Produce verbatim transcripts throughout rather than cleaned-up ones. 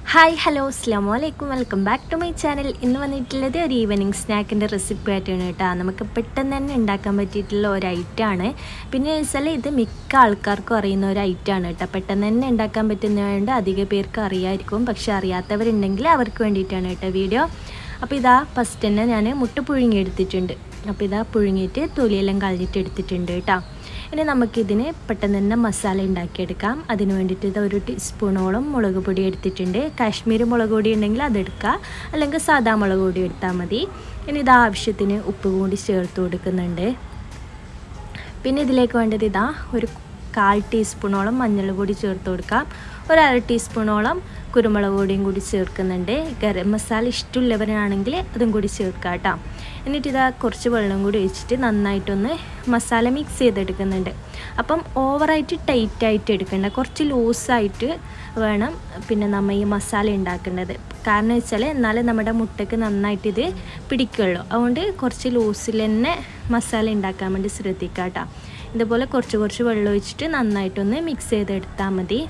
Hi hello അസ്സലാമു അലൈക്കും welcome back to my channel. ഇന്ന് വന്നിട്ടുള്ളത് ഒരു ഈവനിങ് സ്നാക്കിൻ്റെ റെസിപ്പി ആയിട്ടാണ് കേട്ടോ. നമുക്ക് പെട്ടെന്ന് തന്നെ ഉണ്ടാക്കാൻ പറ്റിയിട്ടുള്ള ഒരു ഐറ്റമാണ്. പിന്നെ വെച്ചാൽ ഇത് മിക്ക ആൾക്കാർക്കും അറിയുന്ന ഒരു ഐറ്റമാണ് കേട്ടോ. പെട്ടെന്ന് തന്നെ ഉണ്ടാക്കാൻ പറ്റുന്നതുകൊണ്ട് അധികം പേർക്ക് അറിയാമായിരിക്കും, പക്ഷെ അറിയാത്തവരുണ്ടെങ്കിൽ അവർക്ക് വേണ്ടിയിട്ടാണ് കേട്ടോ വീഡിയോ. അപ്പോൾ ഇതാ ഫസ്റ്റ് തന്നെ ഞാൻ മുട്ട പുഴുങ്ങി എടുത്തിട്ടുണ്ട്. അപ്പോൾ ഇതാ പുഴുങ്ങിയിട്ട് തൊലിയെല്ലാം കളഞ്ഞിട്ട് എടുത്തിട്ടുണ്ട് കേട്ടോ. ഇനി നമുക്കിതിന് പെട്ടെന്ന് തന്നെ മസാല ഉണ്ടാക്കിയെടുക്കാം. അതിന് വേണ്ടിയിട്ട് ഇത് ഒരു ടീസ്പൂണോളം മുളക് പൊടി എടുത്തിട്ടുണ്ട്. കാശ്മീരി മുളക് പൊടി ഉണ്ടെങ്കിൽ അതെടുക്കുക, അല്ലെങ്കിൽ സാദാ മുളക് പൊടി എടുത്താൽ മതി. ഇനി ഇത് ആവശ്യത്തിന് ഉപ്പ് കൂടി ചേർത്ത് കൊടുക്കുന്നുണ്ട്. പിന്നെ ഇതിലേക്ക് വേണ്ടത് ഇതാ ഒരു കാൽ ടീസ്പൂണോളം മഞ്ഞൾ പൊടി ചേർത്ത് കൊടുക്കാം. ഒരു അര ടീസ്പൂണോളം കുരുമുളക് പൊടിയും കൂടി ചേർക്കുന്നുണ്ട്. ഗരം മസാല ഇഷ്ടമുള്ളവരാണെങ്കിൽ അതും കൂടി ചേർക്കാം കേട്ടോ. എന്നിട്ട് ഇതാ കുറച്ച് വെള്ളം കൂടി ഒഴിച്ചിട്ട് നന്നായിട്ടൊന്ന് മസാല മിക്സ് ചെയ്തെടുക്കുന്നുണ്ട്. അപ്പം ഓവറായിട്ട് ടൈറ്റായിട്ട് എടുക്കേണ്ട, കുറച്ച് ലൂസായിട്ട് വേണം പിന്നെ നമ്മൾ ഈ മസാല ഉണ്ടാക്കേണ്ടത്. കാരണം വെച്ചാൽ എന്നാലേ നമ്മുടെ മുട്ടയ്ക്ക് നന്നായിട്ട് ഇത് പിടിക്കുള്ളൂ. അതുകൊണ്ട് കുറച്ച് ലൂസിൽ തന്നെ മസാല ഉണ്ടാക്കാൻ വേണ്ടി ശ്രദ്ധിക്കുക കേട്ടോ. ഇതുപോലെ കുറച്ച് കുറച്ച് വെള്ളം ഒഴിച്ചിട്ട് നന്നായിട്ടൊന്ന് മിക്സ് ചെയ്തെടുത്താൽ മതി.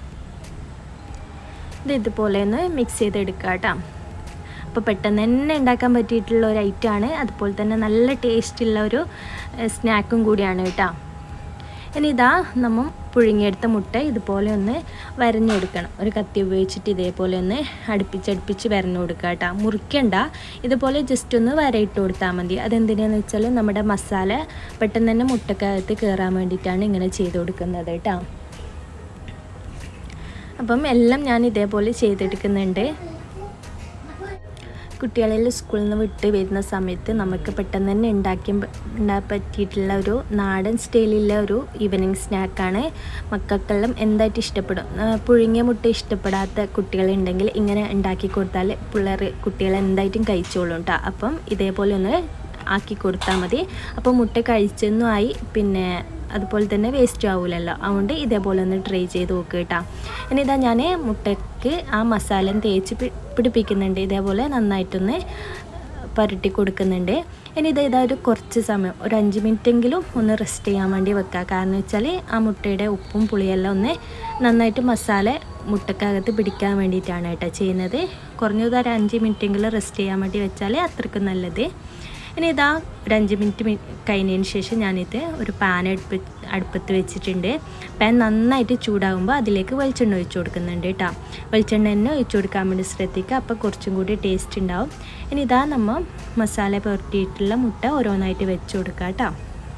ഇത് ഇതുപോലെ ഒന്ന് മിക്സ് ചെയ്തെടുക്കുക കേട്ടോ. അപ്പോൾ പെട്ടെന്ന് തന്നെ ഉണ്ടാക്കാൻ പറ്റിയിട്ടുള്ള ഒരു ഐറ്റമാണ്, അതുപോലെ തന്നെ നല്ല ടേസ്റ്റുള്ള ഒരു സ്നാക്കും കൂടിയാണ് കേട്ടോ. ഇനി ഇതാ നമ്മൾ പുഴുങ്ങിയെടുത്ത മുട്ട ഇതുപോലെ ഒന്ന് വരഞ്ഞെടുക്കണം. ഒരു കത്തി ഉപയോഗിച്ചിട്ട് ഇതേപോലെ ഒന്ന് അടുപ്പിച്ചടുപ്പിച്ച് വരഞ്ഞു കൊടുക്കുക കേട്ടോ. മുറിക്കണ്ട, ഇതുപോലെ ജസ്റ്റ് ഒന്ന് വരയിട്ട് കൊടുത്താൽ മതി. അതെന്തിനാന്ന് വെച്ചാൽ നമ്മുടെ മസാല പെട്ടെന്ന് തന്നെ മുട്ടക്കകത്ത് കയറാൻ വേണ്ടിയിട്ടാണ് ഇങ്ങനെ ചെയ്ത് കൊടുക്കുന്നത് കേട്ടോ. അപ്പം എല്ലാം ഞാൻ ഇതേപോലെ ചെയ്തെടുക്കുന്നുണ്ട്. കുട്ടികളെല്ലാം സ്കൂളിൽ നിന്ന് വിട്ട് വരുന്ന സമയത്ത് നമുക്ക് പെട്ടെന്ന് തന്നെ ഉണ്ടാക്കി ഉണ്ടാക്കാൻ പറ്റിയിട്ടുള്ള ഒരു നാടൻ സ്റ്റൈലിലുള്ള ഒരു ഈവനിങ് സ്നാക്കാണ്. മക്കൾക്കെല്ലാം എന്തായിട്ട് ഇഷ്ടപ്പെടും. പുഴുങ്ങിയ മുട്ട ഇഷ്ടപ്പെടാത്ത കുട്ടികളുണ്ടെങ്കിൽ ഇങ്ങനെ ഉണ്ടാക്കി കൊടുത്താൽ പിള്ളേർ കുട്ടികൾ എന്തായിട്ടും കഴിച്ചോളും കേട്ടോ. അപ്പം ഇതേപോലെ ഒന്ന് ആക്കി കൊടുത്താൽ മതി. അപ്പോൾ മുട്ട കഴിച്ചെന്നും ആയി, പിന്നെ അതുപോലെ തന്നെ വേസ്റ്റ് ആവില്ലല്ലോ. അതുകൊണ്ട് ഇതേപോലെ ഒന്ന് ട്രൈ ചെയ്ത് നോക്കുക കേട്ടോ. ഇനി ഇതാ ഞാൻ മുട്ടയ്ക്ക് ആ മസാല തേച്ച് പിടിപ്പിക്കുന്നുണ്ട്. ഇതേപോലെ നന്നായിട്ടൊന്ന് പുരട്ടി കൊടുക്കുന്നുണ്ട്. ഇനി ഇത് ഇതാ ഒരു കുറച്ച് സമയം ഒരു അഞ്ച് മിനിറ്റെങ്കിലും ഒന്ന് റെസ്റ്റ് ചെയ്യാൻ വേണ്ടി വെക്കുക. കാരണം വെച്ചാൽ ആ മുട്ടയുടെ ഉപ്പും പുളിയെല്ലാം ഒന്ന് നന്നായിട്ട് മസാല മുട്ടക്കകത്ത് പിടിക്കാൻ വേണ്ടിയിട്ടാണ് കേട്ടോ ചെയ്യുന്നത്. കുറഞ്ഞത് ഒരു അഞ്ച് മിനിറ്റെങ്കിലും റെസ്റ്റ് ചെയ്യാൻ വേണ്ടി വെച്ചാൽ അത്രയ്ക്ക് നല്ലത്. ഇനി ഇതാ ഒരു അഞ്ച് മിനിറ്റ് കഴിഞ്ഞതിന് ശേഷം ഞാനിത് ഒരു പാൻ അടുപ്പ് അടുപ്പത്ത് വെച്ചിട്ടുണ്ട്. പാൻ നന്നായിട്ട് ചൂടാകുമ്പോൾ അതിലേക്ക് വെളിച്ചെണ്ണ ഒഴിച്ച് കൊടുക്കുന്നുണ്ട് കേട്ടോ. വെളിച്ചെണ്ണ തന്നെ ഒഴിച്ച് കൊടുക്കാൻ വേണ്ടി ശ്രദ്ധിക്കുക, അപ്പോൾ കുറച്ചും കൂടി ടേസ്റ്റ് ഉണ്ടാവും. ഇനി ഇതാ നമ്മൾ മസാല പുരട്ടിയിട്ടുള്ള മുട്ട ഓരോന്നായിട്ട് വെച്ച് കൊടുക്കുക കേട്ടോ.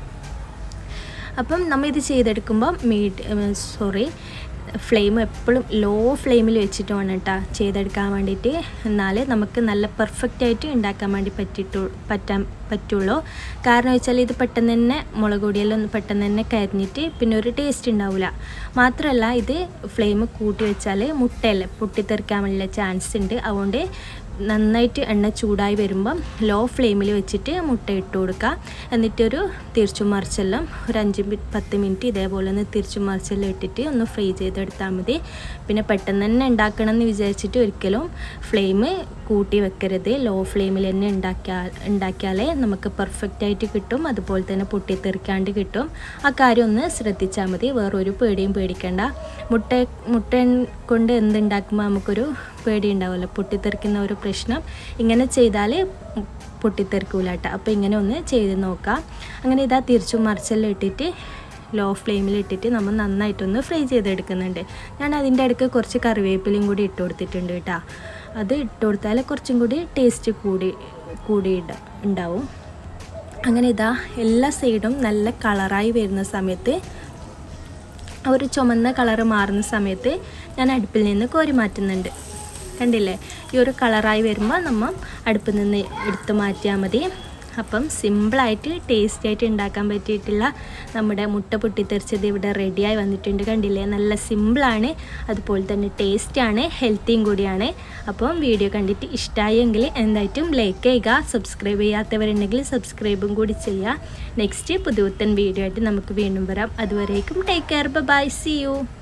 അപ്പം നമ്മൾ ഇത് ചെയ്തെടുക്കുമ്പോൾ മീഡ് സോറി ഫ്ലെയിം എപ്പോഴും ലോ ഫ്ലെയിമിൽ വെച്ചിട്ട് വേണം കേട്ടോ ചെയ്തെടുക്കാൻ വേണ്ടിയിട്ട്. എന്നാൽ നമുക്ക് നല്ല പെർഫെക്റ്റായിട്ട് ഉണ്ടാക്കാൻ വേണ്ടി പറ്റിയിട്ടു പറ്റാൻ പറ്റുള്ളൂ. കാരണം വെച്ചാൽ ഇത് പെട്ടെന്ന് തന്നെ മുളക് പൊടിയെല്ലാം പെട്ടെന്ന് തന്നെ കരിഞ്ഞിട്ട് പിന്നെ ഒരു ടേസ്റ്റ് ഉണ്ടാവില്ല. മാത്രമല്ല ഇത് ഫ്ലെയിം കൂട്ടി വെച്ചാൽ മുട്ടയല്ല പൊട്ടിത്തെറിക്കാൻ വേണ്ടിയുള്ള ചാൻസ് ഉണ്ട്. അതുകൊണ്ട് നന്നായിട്ട് എണ്ണ ചൂടായി വരുമ്പം ലോ ഫ്ലെയിമിൽ വെച്ചിട്ട് മുട്ട ഇട്ട് കൊടുക്കുക. എന്നിട്ടൊരു തിരിച്ചും മറിച്ചെല്ലാം ഒരു അഞ്ച് പത്ത് മിനിറ്റ് ഇതേപോലെ ഒന്ന് തിരിച്ചും മറിച്ചെല്ലാം ഇട്ടിട്ട് ഒന്ന് ഫ്രൈ ചെയ്തെടുത്താൽ മതി. പിന്നെ പെട്ടെന്ന് തന്നെ ഉണ്ടാക്കണം എന്ന് വിചാരിച്ചിട്ട് ഒരിക്കലും ഫ്ലെയിം കൂട്ടി വെക്കരുത്. ലോ ഫ്ലെയിമിൽ തന്നെ ഉണ്ടാക്കിയാൽ ഉണ്ടാക്കിയാലേ നമുക്ക് പെർഫെക്റ്റായിട്ട് കിട്ടും, അതുപോലെ തന്നെ പൊട്ടിത്തെറിക്കാണ്ട് കിട്ടും. ആ കാര്യം ഒന്ന് ശ്രദ്ധിച്ചാൽ മതി. വേറൊരു പേടിയും പേടിക്കേണ്ട. മുട്ട മുട്ട കൊണ്ട് എന്തുണ്ടാക്കുമ്പോൾ നമുക്കൊരു പേടി ഉണ്ടാവുമല്ലോ, പൊട്ടിത്തെറിക്കുന്ന ഒരു പ്രശ്നം. ഇങ്ങനെ ചെയ്താൽ പൊട്ടിത്തെറിക്കൂല കേട്ടോ. അപ്പോൾ ഇങ്ങനെ ഒന്ന് ചെയ്ത് നോക്കാം. അങ്ങനെ ഇതാ തിരിച്ചും മറിച്ചെല്ലാം ഇട്ടിട്ട് ലോ ഫ്ലെയിമിൽ ഇട്ടിട്ട് നമ്മൾ നന്നായിട്ടൊന്ന് ഫ്രൈ ചെയ്തെടുക്കുന്നുണ്ട്. ഞാൻ അതിൻ്റെ ഇടയ്ക്ക് കുറച്ച് കറിവേപ്പിലയും കൂടി ഇട്ട് കൊടുത്തിട്ടുണ്ട് കേട്ടോ. അത് ഇട്ട് കൊടുത്താൽ കുറച്ചും കൂടി ടേസ്റ്റ് കൂടി കൂടി ഉണ്ടാവും. അങ്ങനെ ഇതാ എല്ലാ സൈഡും നല്ല കളറായി വരുന്ന സമയത്ത്, ഒരു ചുമന്ന കളറ് മാറുന്ന സമയത്ത് ഞാൻ അടുപ്പിൽ നിന്ന് കോരി മാറ്റുന്നുണ്ട്. കണ്ടില്ലേ, ഈ ഒരു കളറായി വരുമ്പോൾ നമ്മൾ അടുപ്പിൽ നിന്ന് എടുത്ത് മാറ്റിയാൽ മതി. അപ്പം സിമ്പിളായിട്ട് ടേസ്റ്റിയായിട്ട് ഉണ്ടാക്കാൻ പറ്റിയിട്ടുള്ള നമ്മുടെ മുട്ട പൊട്ടിത്തെറിച്ചത് ഇവിടെ റെഡിയായി വന്നിട്ടുണ്ട്. കണ്ടില്ലേ, നല്ല സിമ്പിളാണ്, അതുപോലെ തന്നെ ടേസ്റ്റാണ്, ഹെൽത്തിയും കൂടിയാണ്. അപ്പം വീഡിയോ കണ്ടിട്ട് ഇഷ്ടമായെങ്കിൽ എന്തായിട്ടും ലൈക്ക് ചെയ്യുക. സബ്സ്ക്രൈബ് ചെയ്യാത്തവരുണ്ടെങ്കിൽ സബ്സ്ക്രൈബും കൂടി ചെയ്യുക. നെക്സ്റ്റ് പുതുപുത്തൻ വീഡിയോ ആയിട്ട് നമുക്ക് വീണ്ടും വരാം. അതുവരേക്കും take care, bye, see U.